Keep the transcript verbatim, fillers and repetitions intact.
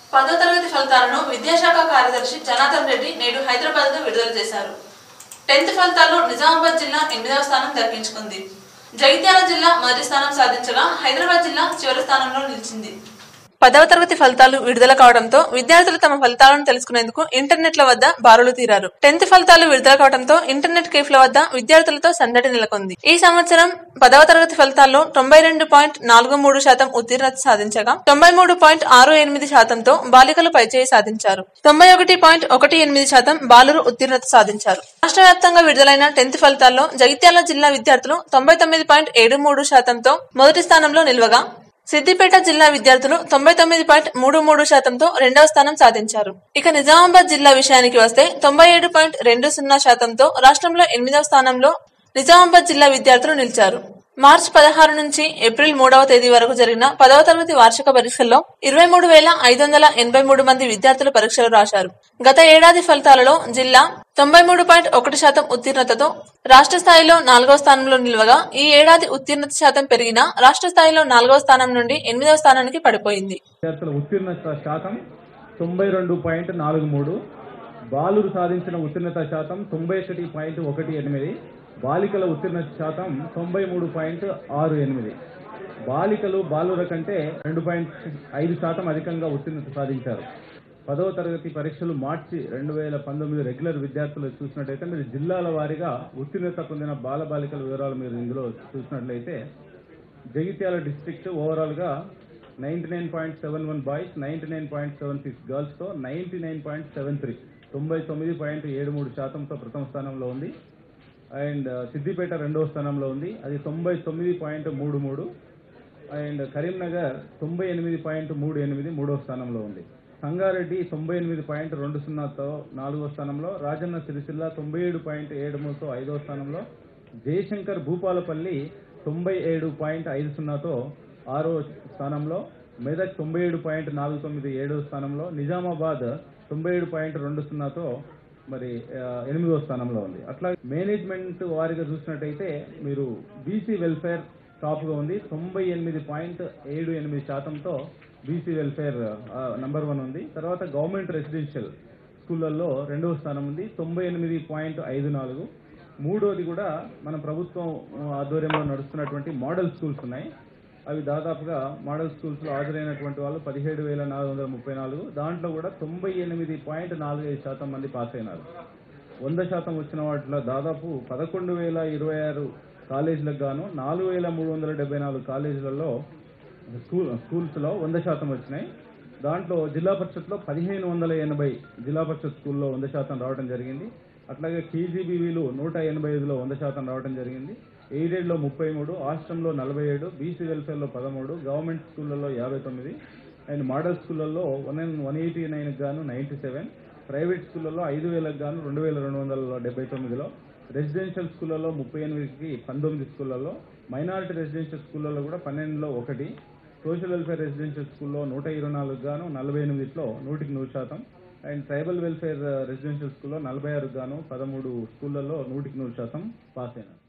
పదో తరగతి ఫలితాలను విద్యాశాఖ కార్యదర్శి జనార్దన్ రెడ్డి నేడు హైదరాబాద్ లో విడుదల చేశారు. టెన్త్ ఫలితాల్లో నిజామాబాద్ జిల్లా ఎనిమిదవ స్థానం దక్కించుకుంది. జగిత్యాల జిల్లా మొదటి స్థానం సాధించగా హైదరాబాద్ జిల్లా చివరి స్థానంలో నిలిచింది. పదవ తరగతి ఫలితాలు విడుదల కావడంతో విద్యార్థులు తమ ఫలితాలను తెలుసుకునేందుకు ఇంటర్నెట్ల వద్ద బారులు తీరారు. టెన్త్ ఫలితాలు విడుదల కావడంతో ఇంటర్నెట్ కేఫ్ల వద్ద విద్యార్థులతో సందడి నెలకొంది. ఈ సంవత్సరం పదవ తరగతి ఫలితాల్లో తొంభై రెండు పాయింట్ నాలుగు మూడు శాతం ఉత్తీర్ణత సాధించగా తొంభై మూడు పాయింట్ ఆరు ఎనిమిది శాతంతో బాలికలు పైచేయి సాధించారు. తొంభై ఒకటి పాయింట్ ఒకటి ఎనిమిది శాతం బాలురు ఉత్తీర్ణత సాధించారు. రాష్ట్ర వ్యాప్తంగా విడుదలైన టెన్త్ ఫలితాల్లో జగిత్యాల జిల్లా విద్యార్థులు తొంభై తొమ్మిది పాయింట్ ఏడు మూడు శాతంతో మొదటి స్థానంలో నిలవగా సిద్దిపేట జిల్లా విద్యార్థులు తొంభై తొమ్మిది పాయింట్ మూడు మూడు శాతంతో రెండవ స్థానం సాధించారు. ఇక నిజామాబాద్ జిల్లా విషయానికి వస్తే తొంభై ఏడు పాయింట్ రెండు సున్నా శాతంతో రాష్ట్రంలో ఎనిమిదవ స్థానంలో నిజామాబాద్ జిల్లా విద్యార్థులు నిలిచారు. మార్చి పదహారు నుంచి ఏప్రిల్ మూడవ తేదీ వరకు జరిగిన పదవ తరగతి వార్షిక పరీక్షల్లో ఇరవై మూడు వేల ఐదు వందల ఎనభై మూడు మంది విద్యార్థులు పరీక్షలు రాశారు. గత ఏడాది ఫలితాలలో జిల్లా తొంభై మూడు పాయింట్ ఒకటి శాతం ఉత్తీర్ణతతో రాష్ట్ర స్థాయిలో నాలుగవ స్థానంలో నిలవగా ఈ ఏడాది ఉత్తీర్ణత శాతం పెరిగిన రాష్ట్ర స్థాయిలో నాలుగవ స్థానం నుండి ఎనిమిదవ స్థానానికి పడిపోయింది. విద్యార్థుల ఉత్తీర్ణత శాతం తొంభై రెండు పాయింట్ నాలుగు మూడు, బాలురు సాధించిన ఉత్తీర్ణత శాతం తొంభై ఒకటి పాయింట్ ఒకటి ఎనిమిది, బాలికల ఉత్తీర్ణత శాతం తొంభై మూడు పాయింట్ ఆరు ఎనిమిది. బాలికలు బాలుర కంటే రెండు పాయింట్ ఐదు శాతం అధికంగా ఉత్తీర్ణత సాధించారు. పదవ తరగతి పరీక్షలు మార్చి రెండు వేల పంతొమ్మిది రెగ్యులర్ విద్యార్థులు చూసినట్లయితే మీరు జిల్లాల వారీగా ఉత్తీర్ణత పొందిన బాల బాలికల వివరాలు మీరు ఇందులో చూసినట్లయితే జగిత్యాల డిస్ట్రిక్ట్ ఓవరాల్ గా ninety nine point seven one boys, ninety nine point seven six girls తో ninety nine point seven three తొంభై తొమ్మిది పాయింట్ ఏడు మూడు శాతంతో ప్రథమ స్థానంలో ఉంది. అండ్ సిద్దిపేట రెండవ స్థానంలో ఉంది, అది తొంభై తొమ్మిది పాయింట్ మూడు మూడు. అండ్ కరీంనగర్ తొంభై ఎనిమిది పాయింట్ మూడు ఎనిమిది మూడవ స్థానంలో ఉంది. సంగారెడ్డి తొంభై ఎనిమిది పాయింట్ రెండు సున్నాతో నాలుగో స్థానంలో, రాజన్న సిరిసిల్ల తొంభై ఏడు పాయింట్ ఏడు మూడుతో ఐదవ స్థానంలో, జయశంకర్ భూపాలపల్లి తొంభై ఏడు పాయింట్ ఐదు సున్నాతో ఆరో స్థానంలో, మెదక్ తొంభై ఏడు పాయింట్ నాలుగు తొమ్మిది ఏడవ స్థానంలో, నిజామాబాద్ తొంభై ఏడు పాయింట్ రెండు సున్నాతో మరి ఎనిమిదవ స్థానంలో ఉంది. అట్లా మేనేజ్మెంట్ వారిగా చూసినట్టయితే మీరు బీసీ వెల్ఫేర్ టాప్ గా ఉంది, తొంభై ఎనిమిది పాయింట్ ఏడు ఎనిమిది శాతంతో బీసీ వెల్ఫేర్ నంబర్ వన్ ఉంది. తర్వాత గవర్నమెంట్ రెసిడెన్షియల్ స్కూళ్లలో రెండవ స్థానం ఉంది, తొంభై ఎనిమిది పాయింట్ ఐదు నాలుగు. మూడోది కూడా మన ప్రభుత్వం ఆధ్వర్యంలో నడుస్తున్నటువంటి మోడల్ స్కూల్స్ ఉన్నాయి. అవి దాదాపుగా మోడల్ స్కూల్స్ లో హాజరైనటువంటి వాళ్ళు పదిహేడు వేల నాలుగు వందల ముప్పై నాలుగు. దాంట్లో కూడా తొంభై ఎనిమిది పాయింట్ నాలుగు ఐదు శాతం మంది పాస్ అయినారు. వంద శాతం వచ్చిన వాటిలో దాదాపు పదకొండు వేల ఇరవై ఆరు కాలేజీలకు గాను నాలుగు వేల మూడు వందల డెబ్బై నాలుగు కాలేజీలలో స్కూల్ స్కూల్స్ లో వంద శాతం వచ్చినాయి. దాంట్లో జిల్లా పరిషత్లో పదిహేను వందల ఎనభై జిల్లా పరిషత్ స్కూల్లో వంద శాతం రావడం జరిగింది. అట్లాగే కేజీబీవీలు నూట ఎనభై ఐదులో వంద శాతం రావడం జరిగింది. ఎయిడెడ్లో ముప్పై మూడు, హాస్టల్లో నలభై ఏడు, బీసీ వెల్ఫేర్లో పదమూడు, గవర్నమెంట్ స్కూళ్లలో యాభై తొమ్మిది, అండ్ మోడల్ స్కూళ్లలో వన్ వన్ ఎయిటీ నైన్కి గాను నైంటీ సెవెన్, ప్రైవేట్ స్కూళ్లలో ఐదు వేలకు గాను రెండు వేల రెండు వందల డెబ్బై తొమ్మిదిలో, రెసిడెన్షియల్ స్కూళ్లలో ముప్పై ఎనిమిదికి పంతొమ్మిది స్కూళ్లలో, మైనారిటీ రెసిడెన్షియల్ స్కూళ్లలో కూడా పన్నెండులో ఒకటి, సోషల్ వెల్ఫేర్ రెసిడెన్షియల్ స్కూల్లో నూట ఇరవై నాలుగు గాను నలభై ఎనిమిదిలో నూటికి నూరు శాతం, అండ్ ట్రైబల్ వెల్ఫేర్ రెసిడెన్షియల్ స్కూల్లో నలభై ఆరు గాను పదమూడు స్కూళ్లలో నూటికి నూరు శాతం పాస్ అయినారు.